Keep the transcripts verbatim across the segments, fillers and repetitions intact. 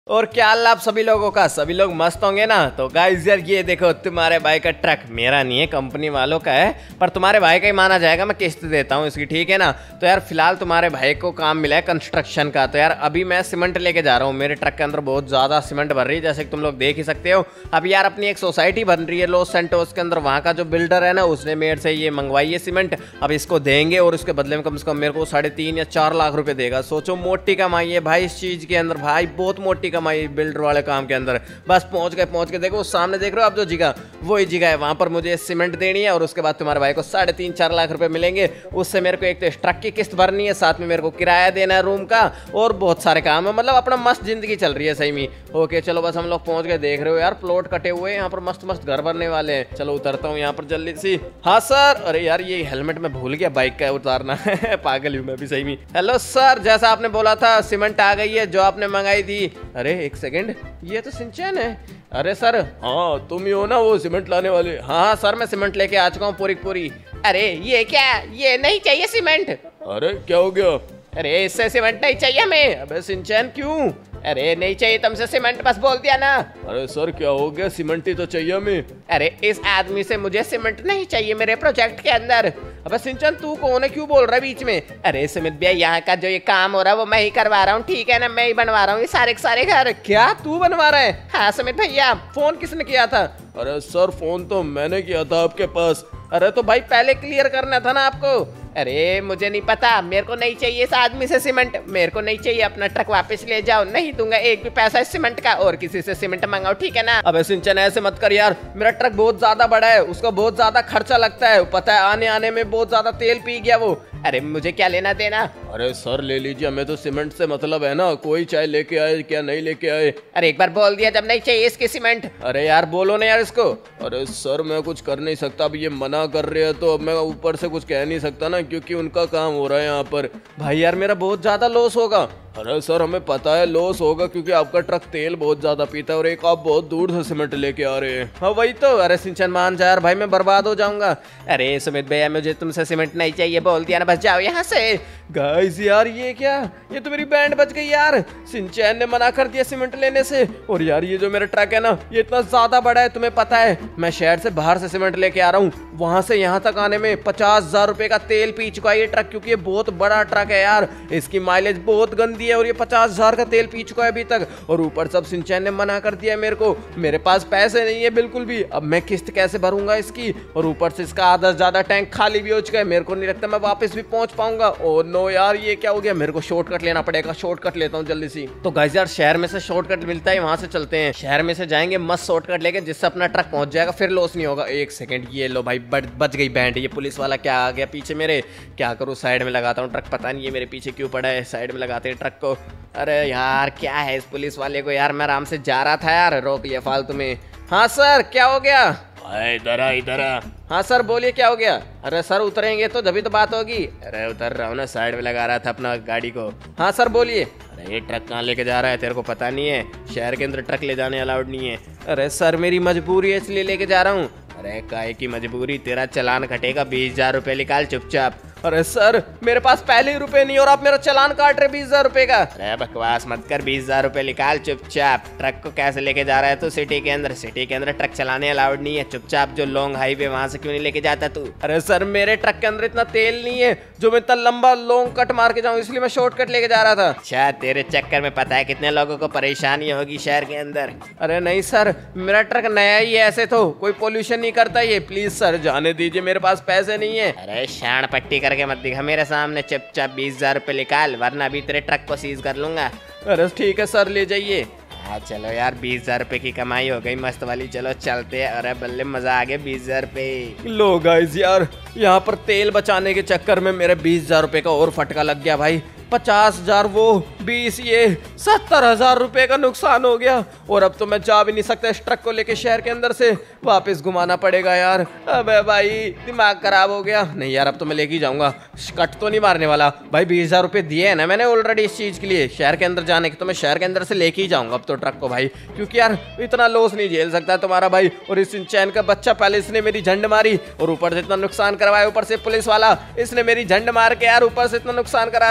और क्या हाल आप सभी लोगों का, सभी लोग मस्त होंगे ना। तो गाइस यार ये देखो, तुम्हारे भाई का ट्रक, मेरा नहीं है कंपनी वालों का है, पर तुम्हारे भाई का ही माना जाएगा। मैं किस्त देता हूँ इसकी, ठीक है ना। तो यार फिलहाल तुम्हारे भाई को काम मिला है कंस्ट्रक्शन का। तो यार अभी मैं सीमेंट लेके जा रहा हूँ। मेरे ट्रक के अंदर बहुत ज़्यादा सीमेंट भर रही है, जैसे कि तुम लोग देख ही सकते हो। अब यार अपनी एक सोसाइटी बन रही है लॉस सैंटोस के अंदर। वहाँ का जो बिल्डर है ना, उसने मेरे से ये मंगवाई है सीमेंट। अब इसको देंगे और उसके बदले में कम से कम मेरे को साढ़े तीन या चार लाख रुपए देगा। सोचो मोटी कमाई है भाई इस चीज़ के अंदर, भाई बहुत मोटी कमाई बिल्डर वाले काम के अंदर। बस पहुंच गए पहुंच गए देखो उस सामने देख रहे हो आप जो जगह, वही जगह है। वहां पर मुझे सीमेंट देनी है और उसके बाद तुम्हारे भाई को साढ़े तीन चार लाख रुपए मिलेंगे। उससे मेरे को एक तो ट्रक की किस्त भरनी है, साथ में मेरे को किराया देना है रूम का, और बहुत सारे काम है। मतलब अपना मस्त जिंदगी चल रही है सही में। ओके चलो बस हम लोग पहुंच गए। देख रहे हो यार प्लॉट कटे हुए हैं यहाँ पर, मस्त मस्त घर बनने वाले हैं। चलो उतरता हूँ यहाँ पर जल्दी सी। हाँ सर, अरे यार ये हेलमेट मैं भूल गया बाइक का उतारना पागल हूँ मैं भी सही में। हेलो सर, जैसा आपने बोला था सीमेंट आ गई है जो आपने मंगाई थी। अरे एक सेकेंड, ये तो सिंचन है। अरे सर, हाँ तुम ही हो ना वो सीमेंट लाने वाले। हाँ हाँ सर, मैं सीमेंट लेके आ चुका हूँ पूरी पूरी। अरे ये क्या, ये नहीं चाहिए सीमेंट। अरे क्या हो गया? अरे इससे सीमेंट नहीं चाहिए हमें। अबे सिंचन क्यों? अरे नहीं चाहिए तुमसे सीमेंट, बस बोल दिया ना। अरे सर क्या हो गया, सीमेंट ही तो चाहिए हमें। अरे इस आदमी से मुझे सीमेंट नहीं चाहिए मेरे प्रोजेक्ट के अंदर। अबे सिंचन तू कौन है, क्यों बोल रहा है बीच में? अरे सुमित भैया, यहाँ का जो ये काम हो रहा है वो मैं ही करवा रहा हूँ, ठीक है ना। मैं ही बनवा रहा हूँ ये सारे के सारे घर। क्या तू बनवा रहा है? हाँ सुमित भैया। फोन किसने किया था? अरे सर फोन तो मैंने किया था आपके पास। अरे तो भाई पहले क्लियर करना था ना आपको। अरे मुझे नहीं पता, मेरे को नहीं चाहिए इस आदमी से सीमेंट, मेरे को नहीं चाहिए। अपना ट्रक वापस ले जाओ, नहीं दूंगा एक भी पैसा इस सीमेंट का। और किसी से सीमेंट मंगाओ, ठीक है ना। अबे सिंचन ऐसे मत कर यार, मेरा ट्रक बहुत ज्यादा बड़ा है, उसका बहुत ज्यादा खर्चा लगता है, पता है आने आने में बहुत ज्यादा तेल पी गया वो। अरे मुझे क्या लेना देना। अरे सर ले लीजिए, हमें तो सीमेंट से मतलब है ना, कोई चाहे लेके आए क्या नहीं लेके आए। अरे एक बार बोल दिया जब नहीं चाहिए इसकी सीमेंट। अरे यार बोलो ना यार इसको। अरे सर मैं कुछ कर नहीं सकता, अब ये मना कर रहे हैं तो अब मैं ऊपर से कुछ कह नहीं सकता ना, क्योंकि उनका काम हो रहा है यहाँ पर। भाई यार मेरा बहुत ज्यादा लॉस होगा। अरे सर हमें पता है लॉस होगा, क्योंकि आपका ट्रक तेल बहुत ज्यादा पीता है और एक आप बहुत दूर से सीमेंट लेके आ रहे हैं। हाँ वही तो। अरे सिंचन मान जा यार, भाई मैं बर्बाद हो जाऊंगा। अरे सुमित भैया मुझे तुमसे सीमेंट नहीं चाहिए, बोल दिया ना, बस जाओ यहाँ से। गाइस यार ये क्या, ये तो मेरी बैंड बच गई यार। सिंचन ने मना कर दिया सीमेंट लेने से। और यार ये जो मेरा ट्रक है ना, ये इतना ज्यादा बड़ा है, तुम्हें पता है मैं शहर से बाहर से सीमेंट लेके आ रहा हूँ, वहां से यहाँ तक आने में पचास हजार रुपए का तेल पी चुका है ये ट्रक, क्योंकि ये बहुत बड़ा ट्रक है यार। इसकी माइलेज बहुत गंदी है और ये पचास हजार का तेल पी चुका है अभी तक। और ऊपर सब सिंचन ने मना कर दिया मेरे को, मेरे पास पैसे नहीं है बिल्कुल भी। अब मैं किस्त कैसे भरूंगा इसकी, और ऊपर से इसका आधा से ज्यादा टैंक खाली भी हो चुका है। मेरे को नहीं लगता मैं वापस भी पहुंच पाऊंगा। ओ नो यार ये क्या हो गया, मेरे को शॉर्टकट लेना पड़ेगा। शॉर्टकट लेता हूँ जल्दी सी। तो गाइस यार शहर में से शॉर्टकट मिलता है, वहां से चलते हैं। शहर में से जाएंगे मस्त शॉर्टकट लेके, जिससे अपना ट्रक पहुंच जाएगा, फिर लॉस नहीं होगा। एक सेकंड, ये लो भाई बच गई बैंड। ये पुलिस वाला क्या आ गया पीछे मेरे, क्या करूँ, साइड में लगाता हूँ ट्रक। पता नहीं ये मेरे पीछे क्यों पड़ा है, साइड में लगाते हैं ट्रक को। अरे यार क्या है इस पुलिस वाले को यार, मैं आराम से जा रहा था यार, रोक लिया फालतू में। हाँ सर क्या हो गया? इधर आ इधर आ। हाँ सर बोलिए क्या हो गया? अरे सर उतरेंगे तो जब भी तो बात होगी। अरे उतर रहा हूँ ना, साइड में लगा रहा था अपना गाड़ी को। हाँ सर बोलिए। अरे ये ट्रक कहाँ लेके जा रहा है, तेरे को पता नहीं है शहर के अंदर ट्रक ले जाने अलाउड नहीं है। अरे सर मेरी मजबूरी है इसलिए लेके जा रहा हूँ। अरे काहे की मजबूरी, तेरा चालान कटेगा, बीस हजार रुपये निकाल चुपचाप। अरे सर मेरे पास पहले ही रुपए नहीं और आप मेरा चालान काट रहे बीस हजार रुपए का। अरे बकवास मत कर, बीस हजार रुपए निकाल चुपचाप। ट्रक को कैसे लेके जा रहा है तू सिटी के अंदर? सिटी के अंदर ट्रक चलाने अलाउड नहीं है। चुपचाप जो लॉन्ग हाईवे वहां से क्यों नहीं लेके जाता तू? अरे सर मेरे ट्रक के अंदर इतना तेल नहीं है जो मैं इतना लंबा लॉन्ग कट मार के जाऊँ, इसलिए मैं शॉर्टकट लेके जा रहा था। अच्छा तेरे चक्कर में पता है कितने लोगों को परेशानी होगी शहर के अंदर। अरे नहीं सर मेरा ट्रक नया ही है, ऐसे तो कोई पोल्यूशन नहीं करता ये, प्लीज सर जाने दीजिए, मेरे पास पैसे नहीं है। अरे शान पट्टी करके मत दिखा मेरे सामने, चुपचाप बीस हजार रुपये निकाल, वरना अभी तेरे ट्रक को सीज कर लूंगा। अरे ठीक है सर ले जाइए। हाँ चलो यार बीस हजार रुपये की कमाई हो गई मस्त वाली, चलो चलते हैं। अरे बल्ले मजा आ गया बीस हजार रुपये। लो गाइस यार यहाँ पर तेल बचाने के चक्कर में मेरे बीस हजार रुपये का और फटका लग गया भाई। पचास हजार वो बीस ये सत्तर हजार रुपये का नुकसान हो गया। और अब तो मैं जा भी नहीं सकता इस ट्रक को लेके शहर के अंदर से, वापस घुमाना पड़ेगा यार। अबे भाई दिमाग खराब हो गया। नहीं यार अब तो मैं लेके ही जाऊंगा, कट तो नहीं मारने वाला भाई। बीस हजार रुपये दिए है ना मैंने ऑलरेडी इस चीज के लिए, शहर के अंदर जाने के, तो मैं शहर के अंदर से लेके ही जाऊंगा अब तो ट्रक को भाई, क्योंकि यार इतना लॉस नहीं झेल सकता तुम्हारा भाई। और इस सिंचन का बच्चा पहले इसने मेरी झंड मारी और ऊपर से इतना नुकसान करवाया, ऊपर से पुलिस वाला इसने मेरी झंड मार के यार ऊपर से इतना नुकसान करा दिया। निकलो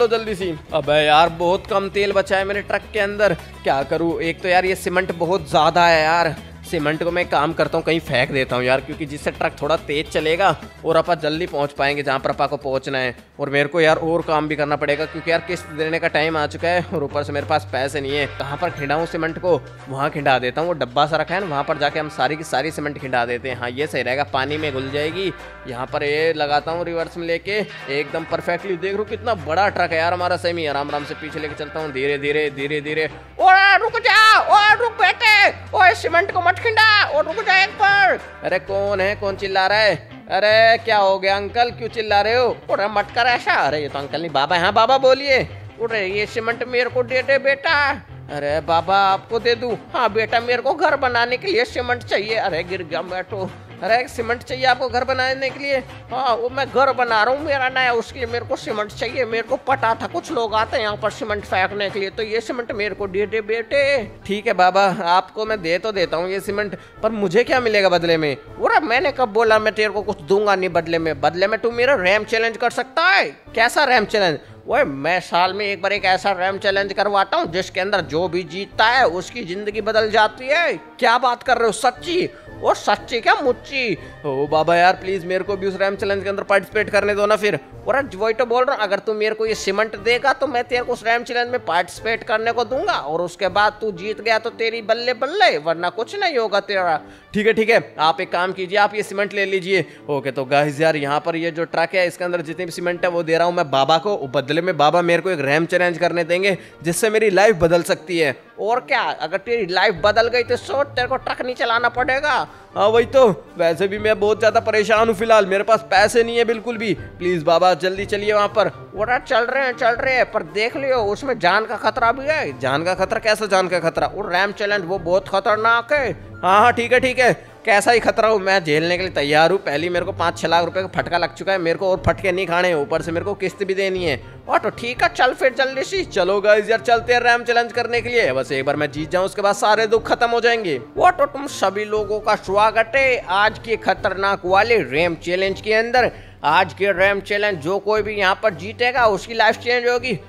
जल्दी सी। अबे यार बहुत कम तेल बचा है मेरे ट्रक के अंदर, क्या करूँ। एक तो यार ये सीमेंट बहुत ज़्यादा है यार, सीमेंट को मैं काम करता हूँ कहीं फेंक देता हूँ यार, क्योंकि जिससे ट्रक थोड़ा तेज चलेगा और अपन जल्दी पहुँच पाएंगे जहाँ पर अपन को पहुँचना है। और मेरे को यार और काम भी करना पड़ेगा क्योंकि यार किस्त देने का टाइम आ चुका है और ऊपर से मेरे पास पैसे नहीं है। कहाँ पर खिंडाऊँ सीमेंट को, वहाँ खिंडा देता हूँ, वो डब्बा सा रखा है ना, वहाँ पर जाके हम सारी की सारी सीमेंट खिंडा देते हैं। हाँ ये सही रहेगा, पानी में घुल जाएगी। यहाँ पर ये लगाता हूँ रिवर्स में लेके एकदम परफेक्टली। देख रो कितना बड़ा ट्रक है यार हमारा, सही आराम आराम से पीछे लेके चलता हूँ, धीरे धीरे धीरे धीरे। ओए रुक जा, ओए रुक बेटे, ओए सीमेंट को मत खिंडा, और रुक जा एक बार। अरे कौन है, कौन चिल्ला रहा है? अरे क्या हो गया अंकल, क्यों चिल्ला रहे हो? अरे मत कर ऐसा। अरे ये तो अंकल नहीं, बाबा। हाँ बाबा बोलिए। अरे ये सीमेंट मेरे को दे दे बेटा। अरे बाबा आपको दे दूं? हाँ बेटा मेरे को घर बनाने के लिए सीमेंट चाहिए। अरे गिर गया मैं तो। अरे सीमेंट चाहिए आपको घर बनाने के लिए? हाँ वो मैं घर बना रहा हूँ मेरा नया, उसके लिए मेरे को सीमेंट चाहिए। मेरे को पता था कुछ लोग आते हैं यहाँ पर सीमेंट फेंकने के लिए, तो ये सीमेंट मेरे को दे दे बेटे। ठीक है बाबा, आपको मैं दे तो देता हूँ ये सीमेंट, पर मुझे क्या मिलेगा बदले में? और मैंने कब बोला मैं तेरे को कुछ दूंगा नहीं बदले में? बदले में तू मेरा रैम चैलेंज कर सकता है। कैसा रैम चैलेंज? वो मैं साल में एक बार एक ऐसा रैम चैलेंज करवाता हूँ जिसके अंदर जो भी जीतता है उसकी जिंदगी बदल जाती है। क्या बात कर रहे हो, सच्ची? और सच्ची क्या मुच्ची? ओ बाबा यार प्लीज मेरे को भी उस रैम चैलेंज के अंदर पार्टिसिपेट करने दो ना फिर। और वही तो बोल रहा हूँ, अगर तू मेरे को ये सीमेंट देगा तो मैं तेरे को उस रैम चैलेंज में पार्टिसिपेट करने को दूंगा, और उसके बाद तू जीत गया तो तेरी बल्ले बल्ले, वरना कुछ नहीं होगा तेरा। ठीक है ठीक है, आप एक काम कीजिए, आप ये सीमेंट ले लीजिए। ओके तो गाइस यार यहाँ पर ये जो ट्रक है इसके अंदर जितनी भी सीमेंट है वो दे रहा हूँ मैं बाबा को, बदले में बाबा मेरे को एक रैम चैलेंज करने देंगे जिससे मेरी लाइफ बदल सकती है। और क्या, अगर तेरी लाइफ बदल गई तो सोच तेरे को ट्रक नहीं चलाना पड़ेगा। हाँ वही तो, वैसे भी मैं बहुत ज्यादा परेशान हूँ फिलहाल, मेरे पास पैसे नहीं है बिल्कुल भी। प्लीज बाबा जल्दी चलिए वहाँ पर। वो चल रहे हैं चल रहे हैं, पर देख लियो उसमें जान का खतरा भी है। जान का खतरा? कैसा जान का खतरा? और रैम चैलेंज वो बहुत खतरनाक है। हाँ हाँ ठीक है ठीक है, कैसा ही खतरा हो मैं झेलने के लिए तैयार हूँ। पहले मेरे को पाँच छह लाख रुपए का फटका लग चुका है, मेरे को और फटके नहीं खाने, ऊपर से मेरे को किस्त भी देनी है। और तो ठीक है चल फिर जल्दी सी। चलो गाइस यार चलते हैं रैम चैलेंज करने के लिए। बस एक बार मैं जीत जाऊं उसके बाद सारे दुख खत्म हो जाएंगे। वो तो तुम सभी लोगों का स्वागत है आज के खतरनाक वाले रैम चैलेंज के अंदर। आज के रैम चैलेंज जो कोई भी यहाँ पर जीतेगा उसकी लाइफ चेंज होगी।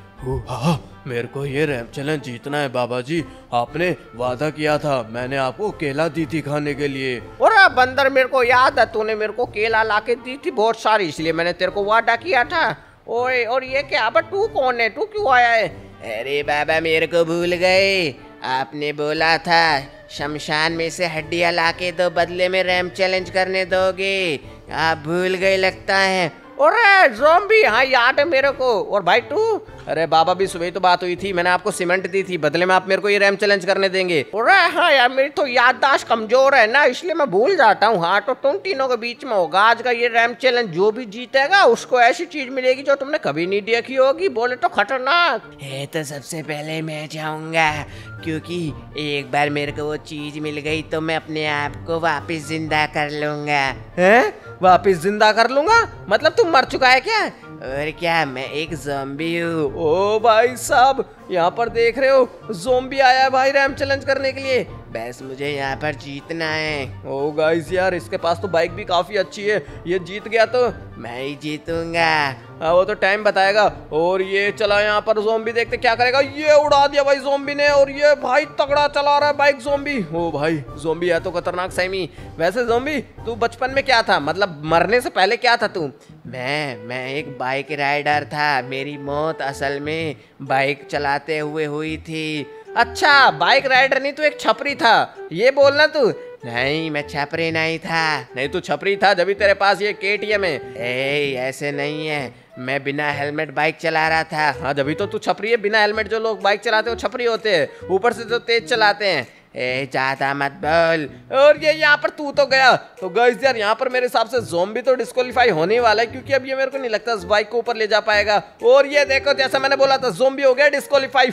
मेरे को ये रैम चैलेंज जीतना है बाबा जी, आपने वादा किया था, मैंने आपको केला दी थी खाने के लिए। और बंदर मेरे को याद है, तूने मेरे को केला लाके दी थी बहुत सारी, इसलिए मैंने तेरे को वादा किया था। ओए और ये क्या, अब तू कौन है, तू क्यों आया है? अरे बाबा मेरे को भूल गए, आपने बोला था शमशान में से हड्डियां लाके दो बदले में रैम चैलेंज करने दोगे, आप भूल गए लगता है। और ज़ॉम्बी, हाँ याद है मेरे को। और भाई तू? अरे बाबा भी सुबह तो बात हुई थी, मैंने आपको सीमेंट दी थी, बदले में आप मेरे को ये रैम चैलेंज करने देंगे। और हाँ यार मेरी तो याददाश्त कमजोर है ना, इसलिए मैं भूल जाता हूँ। हाँ तो तुम तीनों के बीच में होगा आज का ये रैम चैलेंज, जो भी जीतेगा उसको ऐसी चीज मिलेगी जो तुमने कभी नहीं देखी होगी। बोले तो खतरनाक है। तो सबसे पहले मैं जाऊंगा, क्योंकि एक बार मेरे को वो चीज मिल गई तो मैं अपने आप को वापिस जिंदा कर लूंगा। है? वापिस जिंदा कर लूंगा? मतलब तुम मर चुका है क्या? और क्या, मैं एक ज़ॉम्बी हूँ। ओ भाई साहब यहाँ पर देख रहे हो, ज़ॉम्बी आया है भाई रैम चैलेंज करने के लिए। बस मुझे यहाँ पर जीतना है। ओ गाइस यार इसके पास तो बाइक भी काफी अच्छी है, ये जीत गया तो मैं ही जीतूंगा। हाँ वो तो टाइम बताएगा। और ये चला यहाँ पर ज़ॉम्बी, देखते क्या करेगा। ये उड़ा दिया भाई ज़ॉम्बी ने, और ये भाई तगड़ा चला रहा है बाइक ज़ॉम्बी। ओ भाई ज़ॉम्बी है तो खतरनाक सही। वैसे ज़ॉम्बी तू बचपन में क्या था, मतलब मरने से पहले क्या था तू? मैं मैं एक बाइक राइडर था, मेरी मौत असल में बाइक चलाते हुए हुई थी। अच्छा बाइक राइडर नहीं, तू एक छपरी था, ये बोलना तू। नहीं मैं छपरी नहीं था। नहीं तू छपरी था जब भी तेरे पास ये के टी एम है। ए, ऐसे नहीं है, मैं बिना हेलमेट बाइक चला रहा था। हाँ जब भी तो तू छपरी है, बिना हेलमेट जो लोग बाइक चलाते हैं वो छपरी होते हैं, ऊपर से तो तेज चलाते हैं। ए ज्यादा मत बोल। और ये यहाँ पर तू तो गया। तो गाइस यार यहाँ पर मेरे हिसाब से ज़ॉम्बी तो डिस्क्वालीफाई होने वाला है, क्योंकि अब ये मेरे को नहीं लगता इस बाइक को ऊपर ले जा पाएगा। और ये देखो जैसा मैंने बोला था, ज़ॉम्बी हो गया डिस्क्वालीफाई।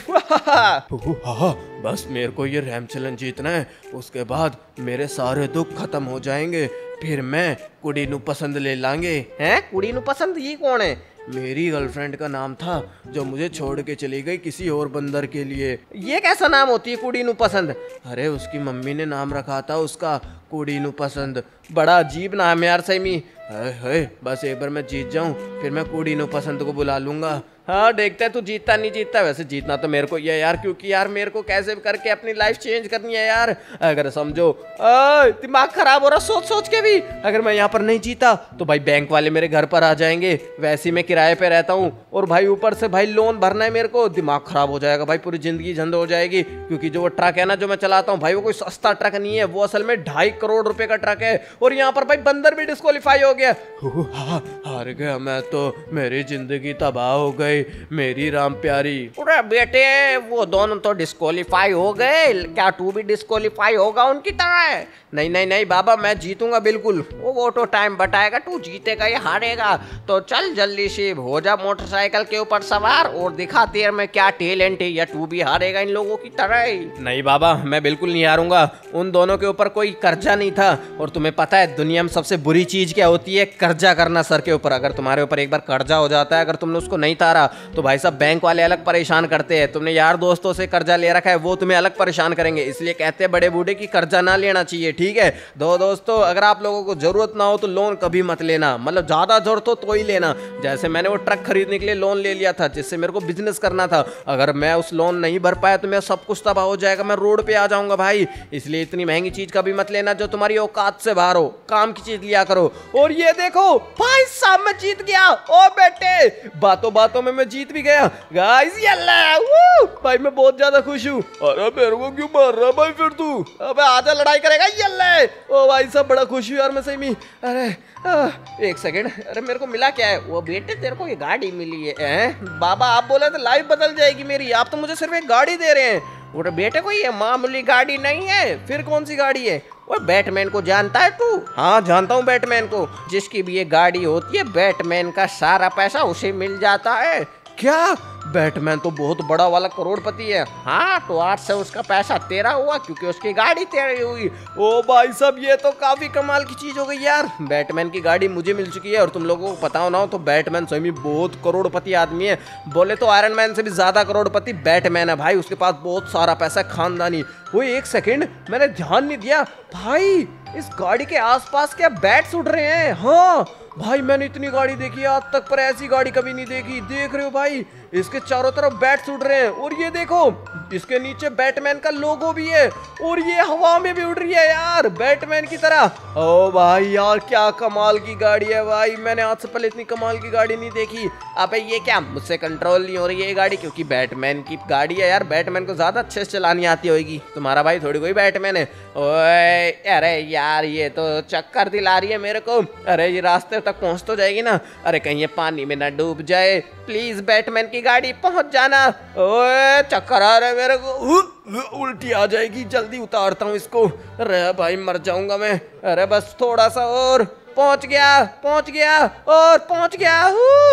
बस मेरे को ये रैम चैलेंज जीतना है, उसके बाद मेरे सारे दुख खत्म हो जाएंगे, फिर मैं कुड़ी नू पसंद ले लांगे। हैं कुड़ी नू पसंद, ये कौन है? मेरी गर्लफ्रेंड का नाम था जो मुझे छोड़ के चली गई किसी और बंदर के लिए। ये कैसा नाम होती है कुड़ी नू पसंद? अरे उसकी मम्मी ने नाम रखा था उसका कुड़ी नू पसंद। बड़ा अजीब नाम है यार सही में। है, है, बस एक बार मैं जीत जाऊं फिर मैं कुड़ी नो पसंद को बुला लूंगा। हाँ देखते हैं तू जीतता नहीं जीतता। वैसे जीतना तो मेरे को ही है यार, क्योंकि यार मेरे को कैसे भी करके अपनी लाइफ चेंज करनी है यार। अगर समझो दिमाग खराब हो रहा सोच सोच के भी, अगर मैं यहाँ पर नहीं जीता तो भाई बैंक वाले मेरे घर पर आ जाएंगे। वैसे ही मैं किराए पे रहता हूँ और भाई ऊपर से भाई लोन भरना है मेरे को, दिमाग खराब हो जाएगा भाई, पूरी जिंदगी झंड हो जाएगी। क्योंकि जो वो ट्रक है ना जो मैं चलाता हूँ भाई वो कोई सस्ता ट्रक नहीं है, वो असल में ढाई करोड़ रुपए का ट्रक है। और यहाँ पर भाई बंदर भी डिस्क्वालीफाई हो गया। हार गया मैं तो, मेरी जिंदगी तबाह हो गई मेरी राम प्यारी। अरे बेटे वो दोनों तो डिस्क्वालीफाई हो गए, क्या तू भी डिस्क्वालीफाई होगा उनकी तरह? नहीं नहीं नहीं बाबा मैं जीतूंगा बिल्कुल, वो वो तो टाइम बताएगा, तू जीतेगा या हारेगा। तो चल जल्दी से हो जा मोटरसाइकिल के ऊपर सवार और दिखा तेरे में क्या टैलेंट है, या तू भी हारेगा इन लोगों की तरह ही। नहीं बाबा मैं बिल्कुल नहीं हारूंगा, उन दोनों के ऊपर कोई कर्जा नहीं था। और तुम्हें पता है दुनिया में सबसे बुरी चीज क्या होती है? कर्जा करना सर के ऊपर। अगर तुम्हारे ऊपर एक बार कर्जा हो जाता है, अगर तुमने उसको नहीं तारा तो भाई साहब बैंक वाले अलग परेशान करते हैं। तुमने यार दोस्तों से कर्जा ले रखा है वो तुम्हें अलग परेशान करेंगे, इसलिए कहते हैं बड़े बूढ़े की कर्जा ना लेना चाहिए। ठीक है दो दोस्तों, अगर आप लोगों को जरूरत ना हो तो लोन कभी मत लेना, मतलब ज्यादा जरूरत हो तो ही लेना। जैसे मैंने वो ट्रक खरीदने के लिए लोन ले लिया था जिससे मेरे को बिजनेस करना था, अगर मैं उस लोन नहीं भर पाया तो मेरा सब कुछ तबाह हो जाएगा, मैं रोड पे आ जाऊंगा भाई। इसलिए इतनी महंगी चीज कभी मत लेना जो तुम्हारी औकात से बाहर हो, काम की चीज लिया करो। और ये देखो भाई साहब मैं जीत गया। ओ बेटे बातों बातों में मैं जीत भी गया गाइस, यल्ला भाई मैं बहुत ज्यादा खुश हूँ। अरे मेरे को क्यों मार रहा भाई फिर तू? अबे आजा लड़ाई करेगा यल्ला। ओ भाई साहब बड़ा खुश हूँ यार मैं सही में। अरे आ, एक सेकंड, अरे मेरे को मिला क्या है? वो बेटे तेरे को ये गाड़ी मिली है, है? बाबा आप बोले तो लाइफ बदल जाएगी मेरी, आप तो मुझे सिर्फ एक गाड़ी दे रहे हैं। वो बेटे को ये मामूली गाड़ी नहीं है, फिर कौन सी गाड़ी है? वो बैटमैन को जानता है तू? हाँ जानता हूँ बैटमैन को, जिसकी भी ये गाड़ी होती है बैटमैन का सारा पैसा उसे मिल जाता है। क्या? बैटमैन तो बहुत बड़ा वाला करोड़पति है। हाँ तो आज से उसका पैसा तेरा हुआ क्योंकि उसकी गाड़ी तेरी हुई। ओ भाई साहब ये तो काफी कमाल की चीज हो गई यार, बैटमैन की गाड़ी मुझे मिल चुकी है। और तुम लोगों को पता हो ना हो तो बैटमैन सही में बहुत करोड़पति आदमी है, बोले तो आयरन मैन से भी ज्यादा करोड़पति बैटमैन है भाई, उसके पास बहुत सारा पैसा खानदानी। वो एक सेकेंड मैंने ध्यान नहीं दिया भाई, इस गाड़ी के आसपास क्या बैट्स उड़ रहे हैं? हाँ भाई मैंने इतनी गाड़ी देखी है आज तक पर ऐसी गाड़ी कभी नहीं देखी। देख रहे हो भाई इसके चारों तरफ बैट्स उड़ रहे हैं, और ये देखो इसके नीचे बैटमैन का लोगो भी है, और ये हवा में भी उड़ रही है यार बैटमैन की तरह। ओ भाई यार क्या कमाल की गाड़ी है भाई, मैंने आज से पहले इतनी कमाल की गाड़ी नहीं देखी। अबे ये क्या मुझसे कंट्रोल नहीं हो रही है ये गाड़ी? क्योंकि बैटमैन की गाड़ी है यार, बैटमैन को ज्यादा अच्छे से चलानी आती होगी, तुम्हारा भाई थोड़ी कोई बैटमैन है। ओए अरे यार ये तो चक्कर दिला रही है मेरे को। अरे ये रास्ते तक पहुंच तो जाएगी ना? अरे कहीं ये पानी में ना डूब जाए, प्लीज बैटमैन की गाड़ी पहुंच जाना। ओए चक्कर आ रहा है मेरे को, उल्टी आ जाएगी, जल्दी उतारता हूँ इसको। अरे भाई मर जाऊंगा मैं। अरे बस थोड़ा सा और, पहुंच गया पहुंच गया और पहुंच गया,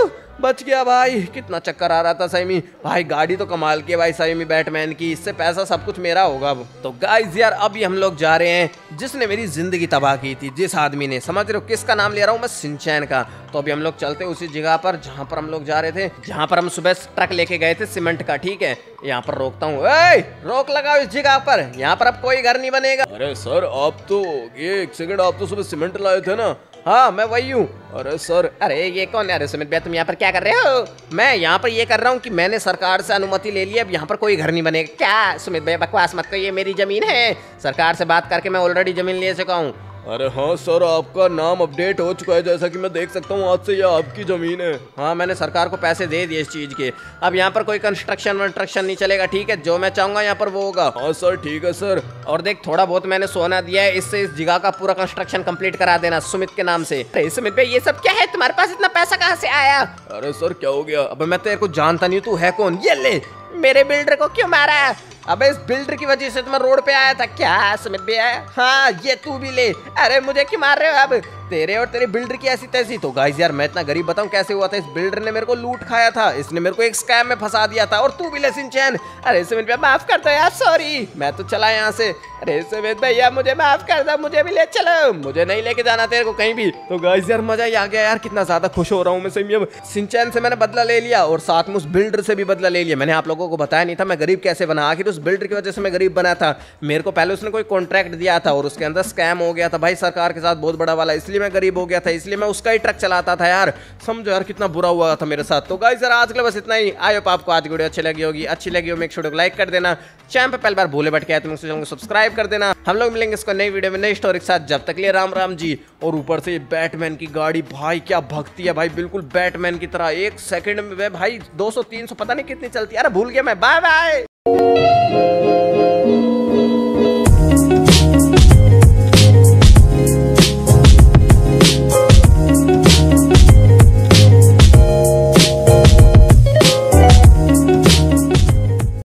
बच गया भाई। कितना चक्कर आ रहा था सही में भाई, गाड़ी तो कमाल की है भाई सही में बैटमैन की, इससे पैसा सब कुछ मेरा होगा अब। तो गाइस यार अभी हम लोग जा रहे हैं जिसने मेरी जिंदगी तबाह की थी, जिस आदमी ने, समझ रहे हो किसका नाम ले रहा हूँ मैं? शिनचैन का। तो अभी हम लोग चलते उसी जगह पर जहाँ पर हम लोग जा रहे थे, जहाँ पर हम सुबह ट्रक लेके गए थे सीमेंट का। ठीक है यहाँ पर रोकता हूँ, रोक लगाओ इस जगह पर, यहाँ पर अब कोई घर नहीं बनेगा। अरे सर आप तो ये एक सेकंड, आप तो सुबह सीमेंट लाए थे ना? हाँ मैं वही हूँ। अरे सर, अरे ये कौन है? अरे सुमित भैया तुम यहाँ पर क्या कर रहे हो? मैं यहाँ पर ये कर रहा हूँ कि मैंने सरकार से अनुमति ले ली, अब यहाँ पर कोई घर नहीं बनेगा। क्या सुमित भैया बकवास मत करो, ये मेरी जमीन है, सरकार से बात करके मैं ऑलरेडी जमीन ले चुका हूँ। अरे हाँ सर आपका नाम अपडेट हो चुका है, जैसा कि मैं देख सकता हूँ आज से यह आपकी जमीन है। हाँ मैंने सरकार को पैसे दे दिए इस चीज के, अब यहाँ पर कोई कंस्ट्रक्शन वंस्ट्रक्शन नहीं चलेगा। ठीक है जो मैं चाहूंगा यहाँ पर वो होगा। हाँ सर ठीक है सर। और देख थोड़ा बहुत मैंने सोना दिया है, इससे इस जगह का पूरा कंस्ट्रक्शन कंप्लीट करा देना सुमित के नाम से। अरे सुमित भाई ये सब क्या है, तुम्हारे पास इतना पैसा कहाँ से आया? अरे सर क्या हो गया? अब मैं तेरे को जानता नहीं, तू है कौन? ये ले, मेरे बिल्डर को क्यों मारा? अबे इस बिल्डर की वजह से तो मैं रोड पे आया था। क्या समझ में आया? हाँ ये तू भी ले। अरे मुझे क्यों मार रहे हो? अब तेरे और तेरे बिल्डर की ऐसी तैसी। तो गाइस यार मैं इतना गरीब बताऊं कैसे हुआ था, इस बिल्डर ने मेरे को लूट खाया था, इसने मेरे को एक स्कैम में फंसा दिया था। और तू भी ले शिनचैन। अरे सुमित भैया माफ कर दो यार, सॉरी मैं तो चला यहाँ से। अरे सुमित भैया मुझे माफ कर दो, मुझे भी ले चलो, मुझे नहीं लेके जाना तेरे को कहीं भी। तो गाइस यार मजा ही आ गया यार, कितना ज्यादा खुश हो रहा हूँ मैं सही में। अब शिनचैन से मैंने बदला ले लिया और साथ में उस बिल्डर से भी बदला ले लिया। मैंने आप लोगों को बताया नहीं था मैं गरीब कैसे बना, आखिर उस उस बिल्डर की वजह से मैं गरीब बना था। मेरे को पहले उसने कोई कॉन्ट्रैक्ट दिया था और उसके अंदर स्कैम हो गया था भाई सरकार के साथ बहुत बड़ा वाला, इसलिए मैं गरीब हो गया था, इसलिए मैं उसका ही ट्रक चलाता था यार। समझो यार कितना बुरा हुआ था मेरे साथ। तो गाइस यार आज के लिए बस इतना ही। आई होप आपको आज की वीडियो अच्छी लगी होगी। अच्छी लगी हो मेक श्योर टू लाइक कर देना, चैनल पे पहली बार भूले बैठ के आए तो चैनल को सब्सक्राइब कर देना। हम लोग मिलेंगे इसको नई वीडियो में नई स्टोरी के साथ, जब तक लिए राम राम जी। और ऊपर से बैटमैन की गाड़ी भाई क्या भगती है भाई, बिल्कुल बैटमैन की तरह, एक सेकंड में भाई दो सौ तीन सौ पता नहीं कितनी चलती है। अरे भूल गया मैं, बाय बाय।